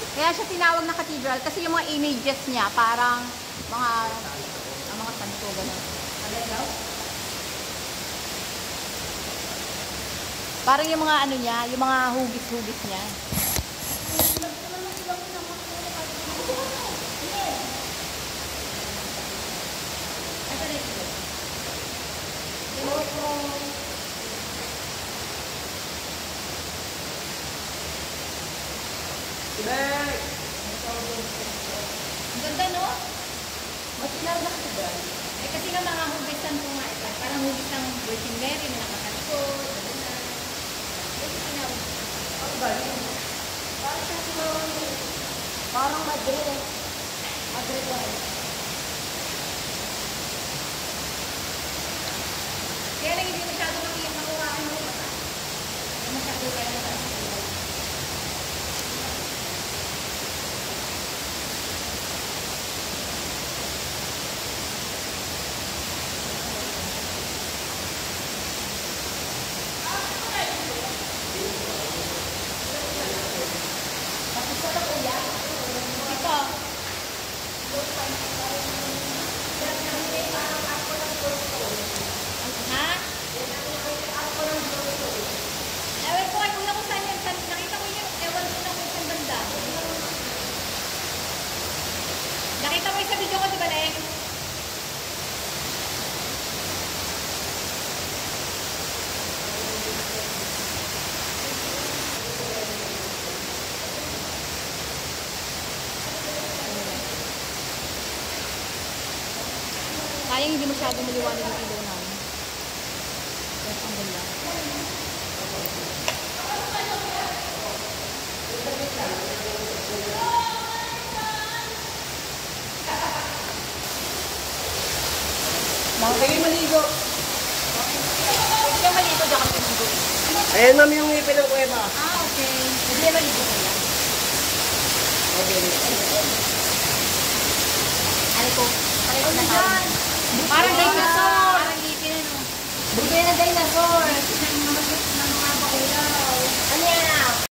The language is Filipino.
Kaya siya tinawag na cathedral kasi yung mga images niya parang mga santo gano'n. Parang yung mga ano niya, yung mga hugis-hugis niya. Ang ganda, no? Masilar na kasi ba? Eh kasi nga mga hugisan ko nga ito. Parang hugis ng Virgin Mary na nakatalikod. Parang Madrid. Madrid lang. Kaya lang hindi masyado makuhaan mo ba? Hindi masyado kaya na tayo. Nakita mo yung sa video ko, di ba, Leng? Sayang hindi masyadong maliwanag yung ilaw namin. Yes, ang ganda. Sige, maligo. Pwede kang maligo, diyan ka maligo. Ayan, ma'am, yung ipin ng kuweba. Ah, okay. Pwede maligo ka lang. Okay. Ano po? Pareho na tayo.